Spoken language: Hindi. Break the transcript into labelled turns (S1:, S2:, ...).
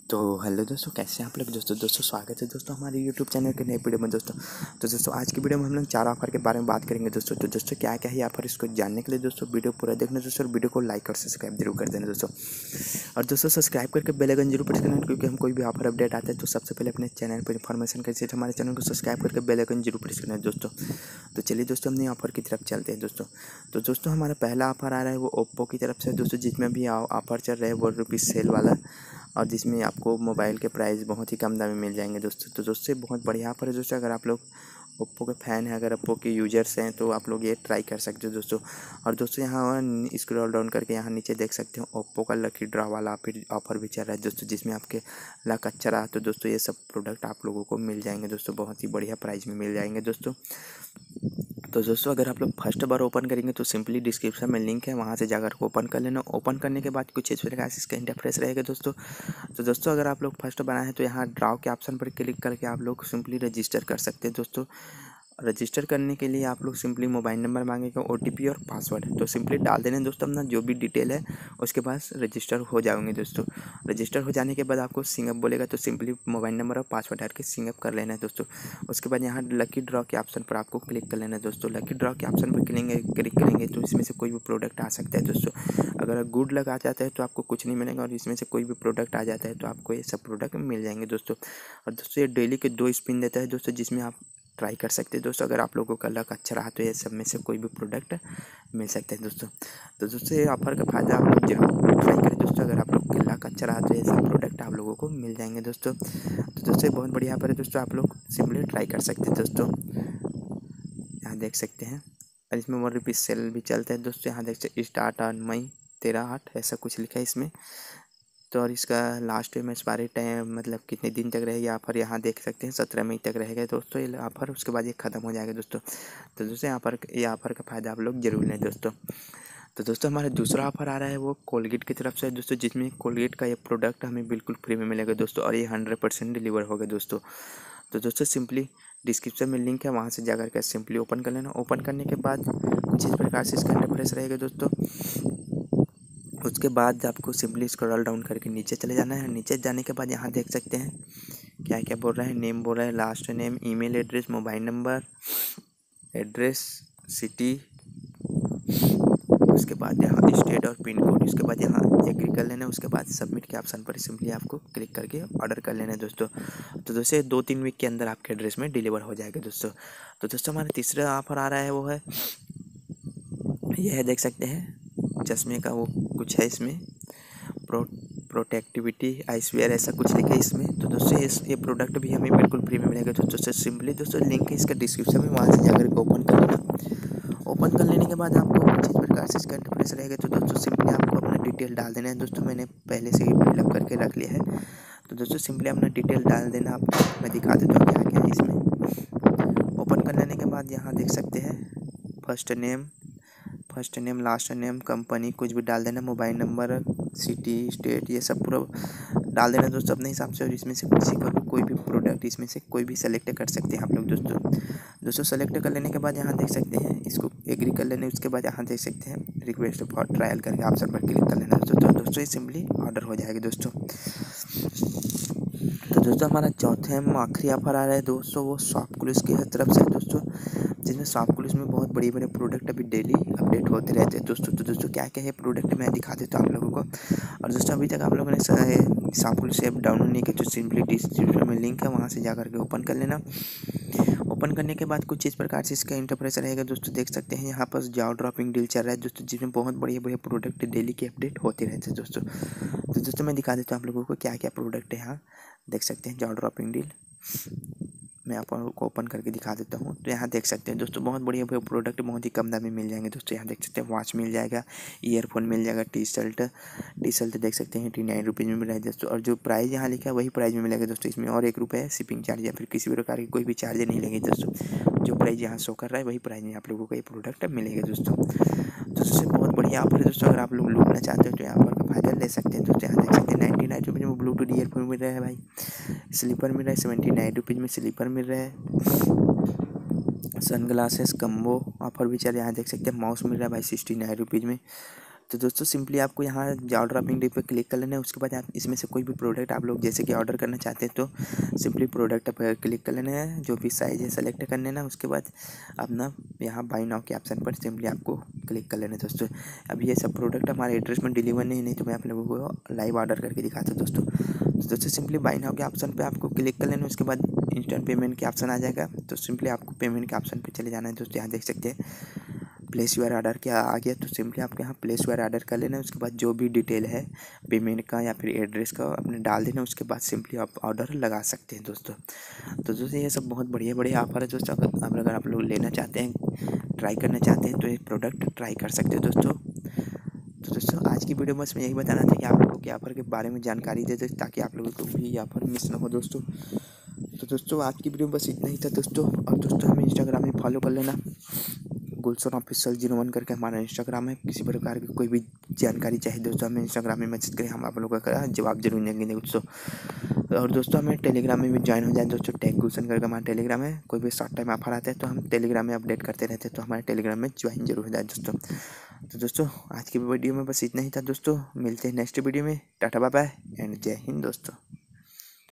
S1: तो हेलो दोस्तों, कैसे हैं आप लोग। दोस्तों स्वागत है दोस्तों हमारे यूट्यूब चैनल के नए वीडियो में। दोस्तों आज की वीडियो में हम लोग 4 ऑफर के बारे में बात करेंगे दोस्तों। तो दोस्तों क्या क्या है ऑफर, इसको जानने के लिए दोस्तों वीडियो पूरा देखना दोस्तों, और वीडियो को लाइक और सब्सक्राइब जरूर कर देना दोस्तों। और दोस्तों सब्सक्राइब करके बेल आइकन जरूर प्रेस करना, क्योंकि हम कोई भी ऑफर अपडेट आता है तो सबसे पहले अपने चैनल पर इन्फॉर्मेशन कैसे हमारे चैनल को सब्सक्राइब करके बेल आइकन जरूर प्रेस करना दोस्तों। तो चलिए दोस्तों अपने ऑफर की तरफ चलते हैं दोस्तों। तो दोस्तों हमारा पहला ऑफर आ रहा है वो ओप्पो की तरफ से दोस्तों, जिसमें भी ऑफर चल रहा है वो ₹1 सेल वाला, और जिसमें आपको मोबाइल के प्राइस बहुत ही कम दाम में मिल जाएंगे दोस्तों। तो दोस्तों बहुत बढ़िया ऑफर है दोस्तों। अगर आप लोग ओप्पो के फ़ैन हैं, अगर ओप्पो के यूजर्स हैं, तो आप लोग ये ट्राई कर सकते हो दोस्तों। और दोस्तों यहाँ स्क्रॉल डाउन करके यहाँ नीचे देख सकते हो ओप्पो का लकी ड्रा वाला फिर ऑफर भी चल रहा है दोस्तों, जिसमें आपके लक अच्छा रहा तो दोस्तों ये सब प्रोडक्ट आप लोगों को मिल जाएंगे दोस्तों, बहुत ही बढ़िया प्राइस में मिल जाएंगे दोस्तों। तो दोस्तों अगर आप लोग फर्स्ट बार ओपन करेंगे तो सिंपली डिस्क्रिप्शन में लिंक है, वहाँ से जाकर ओपन कर लेना। ओपन करने के बाद कुछ इस प्रकार से इसका इंटरफेस रहेगा दोस्तों। तो दोस्तों अगर आप लोग फर्स्ट बनाए हैं तो यहाँ ड्राव के ऑप्शन पर क्लिक करके आप लोग सिंपली रजिस्टर कर सकते हैं दोस्तों। रजिस्टर करने के लिए आप लोग सिंपली मोबाइल नंबर मांगेगा, OTP और पासवर्ड, तो सिंपली डाल देना दोस्तों अपना जो भी डिटेल है, उसके बाद रजिस्टर हो जाओगे दोस्तों। रजिस्टर हो जाने के बाद आपको सिंगअप बोलेगा, तो सिंपली मोबाइल नंबर और पासवर्ड डाल के सिंगअप कर लेना है दोस्तों। उसके बाद यहाँ लकी ड्रॉ के ऑप्शन पर आपको क्लिक कर लेना है दोस्तों। लकी ड्रॉ के ऑप्शन पर क्लिक करेंगे तो इसमें से कोई भी प्रोडक्ट आ सकता है दोस्तों। अगर गुड लग आ जाता है तो आपको कुछ नहीं मिलेगा, और इसमें से कोई भी प्रोडक्ट आ जाता है तो आपको ये सब प्रोडक्ट मिल जाएंगे दोस्तों। और दोस्तों ये डेली के 2 स्पिन देता है दोस्तों, जिसमें आप ट्राई कर सकते हैं दोस्तों। अगर आप लोगों का लक अच्छा रहा तो ये सब में से कोई भी प्रोडक्ट मिल सकता है दोस्तों। तो दोस्तों ये ऑफर का फ़ायदा आप लोग जरूर ट्राई करें दोस्तों। अगर आप लोग का लक अच्छा रहा तो ये सब प्रोडक्ट आप लोगों को मिल जाएंगे दोस्तों। तो दोस्तों ये बहुत बढ़िया ऑफर है दोस्तों, आप लोग सिंपली ट्राई कर सकते हैं दोस्तों। यहाँ देख सकते हैं, और इसमें ₹1 सेल भी चलता है दोस्तों। यहाँ देख सकते स्टार्ट ऑन मई 13/8 ऐसा कुछ लिखा है इसमें। तो और इसका लास्ट में एक्सपायरी टाइम मतलब कितने दिन तक रहेगा ऑफर, यहाँ देख सकते हैं 17 मई तक रहेगा दोस्तों ये ऑफर। उसके बाद ये ख़त्म हो जाएगा दोस्तों। तो दोस्तों ये ऑफर का फ़ायदा आप लोग जरूर लें दोस्तों। तो दोस्तों हमारा दूसरा ऑफर आ रहा है वो कोलगेट की तरफ से है दोस्तों, जिसमें कोलगेट का ये प्रोडक्ट हमें बिल्कुल फ्री में मिलेगा दोस्तों, और ये 100% डिलीवर होगा दोस्तों। तो दोस्तों सिंपली डिस्क्रिप्शन में लिंक है, वहाँ से जाकर के सिंपली ओपन कर लेना। ओपन करने के बाद कुछ इस प्रकार से इसका इंटरफेस रहेगा दोस्तों। उसके बाद आपको सिंपली स्क्रॉल डाउन करके नीचे चले जाना है। नीचे जाने के बाद यहाँ देख सकते हैं क्या क्या बोल रहा है। नेम बोल रहा है, last name, email address, mobile number, address, city, उसके बाद यहाँ स्टेट और पिन कोड, उसके बाद यहाँ एग्री कर लेना है। उसके बाद सबमिट के ऑप्शन पर सिंपली आपको क्लिक करके ऑर्डर कर लेना है दोस्तों। तो दोस्तों 2-3 वीक के अंदर आपके एड्रेस में डिलीवर हो जाएगा दोस्तों। तो दोस्तों हमारा तीसरा ऑफर आ रहा है वो है यह है, देख सकते हैं चश्मे का वो कुछ है इसमें, प्रोटेक्टिविटी आईसवेयर ऐसा कुछ लिखा है इसमें। तो दोस्तों ये प्रोडक्ट भी हमें बिल्कुल फ्री में मिलेगा दोस्तों। सिंपली दोस्तों लिंक है इसका डिस्क्रिप्शन में, वहाँ से जाकर ओपन कर लेना। ओपन कर लेने के बाद आपको कुछ इस प्रकार से इसका इंटरफेस रहेगा। तो दोस्तों सिंपली आपको अपना डिटेल डाल देना है दोस्तों। मैंने पहले से ही फिलअप करके रख लिया है। तो दोस्तों सिंपली अपना डिटेल डाल देना। आपको मैं दिखा देता हूँ क्या क्या है इसमें। ओपन कर लेने के बाद यहाँ देख सकते हैं first name, last name, company कुछ भी डाल देना, मोबाइल नंबर, सिटी, स्टेट, ये सब पूरा डाल देना दोस्तों अपने हिसाब से। और इसमें से किसी का भी कोई भी प्रोडक्ट इसमें से कोई भी सेलेक्ट कर सकते हैं आप लोग दोस्तों। सेलेक्ट कर लेने के बाद यहाँ देख सकते हैं इसको एग्री कर लेने। उसके बाद यहाँ देख सकते हैं रिक्वेस्ट फॉर ट्रायल करके ऑप्शन पर क्लिक कर लेना दोस्तों। तो दोस्तों ये सिंपली ऑर्डर हो जाएगा दोस्तों। तो दोस्तों हमारा चौथे में आखिरी ऑफर आ रहा है दोस्तों, वो शॉपक्लूज की तरफ से दोस्तों, जिसमें शॉपक्लूज में बहुत बड़े बड़े प्रोडक्ट अभी डेली अपडेट होते रहते हैं दोस्तों। तो दोस्तों क्या क्या है प्रोडक्ट मैं दिखा देता हूँ आप लोगों को। और दोस्तों अभी तक आप लोगों ने शॉपक्लूज ऐप डाउनलोड नहीं की तो सिंपली डिस्क्रिप्शन में लिंक है, वहाँ से जाकर के ओपन कर लेना। ओपन करने के बाद कुछ इस प्रकार से इसका इंटरफेस रहेगा दोस्तों। देख सकते हैं यहाँ पर जाओ ड्रॉपिंग डील चल रहा है दोस्तों, जिसमें बहुत बढ़िया बढ़िया प्रोडक्ट डेली के अपडेट होते रहते हैं दोस्तों। तो दोस्तों मैं दिखा देता हूँ आप लोगों को क्या क्या प्रोडक्ट है। यहाँ देख सकते हैं जाओ ड्रॉपिंग डील, मैं आपको ओपन करके दिखा देता हूँ। तो यहाँ देख सकते हैं दोस्तों बहुत बढ़िया प्रोडक्ट बहुत ही कम दाम में मिल जाएंगे दोस्तों। यहाँ देख सकते हैं वॉच मिल जाएगा, ईयरफोन मिल जाएगा, टी शर्ट देख सकते हैं 89 में मिल रहा है दोस्तों। और जो प्राइस यहाँ लिखा है वही प्राइस में मिलेगा दोस्तों। इसमें और ₹1 शिपिंग चार्ज या फिर किसी भी प्रकार की कोई भी चार्ज नहीं लेंगे दोस्तों। जो प्राइस यहाँ शो कर रहा है वही प्राइस में आप लोगों को ये प्रोडक्ट मिलेगा दोस्तों। दोस्तों बहुत बढ़िया ऑफर है दोस्तों। अगर आप लोग लूटना चाहते हो तो यहाँ पर का फायदा ले सकते हैं दोस्तों। यहाँ देख सकते हैं ₹99 में ब्लूटूथ ईयरफोन मिल रहा है भाई, स्लीपर मिल रहा है ₹79 में, स्लीपर मिल रहा है, सन ग्लासेस कम्बो ऑफर भी चल रहा है। यहाँ देख सकते हैं माउस मिल रहा है भाई ₹69 में। तो दोस्तों सिंपली आपको यहाँ ऑर्डर अपिंग डे पे क्लिक कर लेना है। उसके बाद आप इसमें से कोई भी प्रोडक्ट आप लोग जैसे कि ऑर्डर करना चाहते हैं तो सिंपली प्रोडक्ट पर क्लिक कर लेना है, जो भी साइज़ है सेलेक्ट कर लेना। उसके बाद अपना यहाँ बाय नाउ के ऑप्शन पर सिंपली आपको क्लिक कर लेना है दोस्तों। अब ये सब प्रोडक्ट हमारे एड्रेस में डिलीवर नहीं तो मैं आप लोगों को लाइव ऑर्डर करके दिखाता हूँ दोस्तों। तो दोस्तों सिंपली बाय नाउ के ऑप्शन पे आपको क्लिक कर लेना है। उसके बाद इंस्टेंट पेमेंट के ऑप्शन आ जाएगा, तो सिंपली आपको पेमेंट के ऑप्शन पे चले जाना है दोस्तों। यहाँ देख सकते हैं प्लेस यूर ऑर्डर क्या आ गया, तो सिंपली आपको यहाँ प्लेस यूर ऑर्डर कर लेना है। उसके बाद जो भी डिटेल है पेमेंट का या फिर एड्रेस का अपने डाल देना। उसके बाद सिंपली आप ऑर्डर लगा सकते हैं दोस्तों। तो दोस्तों ये सब बहुत बढ़िया ऑफर है दोस्तों। अगर आप लोग लेना चाहते हैं, ट्राई करना चाहते हैं तो ये प्रोडक्ट ट्राई कर सकते हो दोस्तों। तो दोस्तों आज की वीडियो बस मैं यही बताना था कि आप लोगों के ऑफर के बारे में जानकारी दे दे ताकि आप लोगों को भी ऑफर मिस ना हो दोस्तों। तो दोस्तों आज की वीडियो में बस इतना ही था दोस्तों। और दोस्तों हमें इंस्टाग्राम में फॉलो कर लेना, गुलशन ऑफिशियल 01 करके हमारा इंस्टाग्राम है। किसी प्रकार की कोई भी जानकारी चाहिए दोस्तों हमें इंस्टाग्राम में मैसेज करें, हम आप लोगों का जवाब जरूर देंगे दोस्तों। और दोस्तों हमें टेलीग्राम में भी ज्वाइन हो जाए दोस्तों। टेक गुलशन करके हमारा टेलीग्राम है। कोई भी शॉर्ट टाइम ऑफर आता है तो हम टेलीग्राम में अपडेट करते रहते हैं, तो हमारे टेलीग्राम में ज्वाइन जरूर हो जाए दोस्तों। तो दोस्तों आज की वीडियो में बस इतना ही था दोस्तों। मिलते हैं नेक्स्ट वीडियो में। टाटा बाय बाय एंड जय हिंद दोस्तों।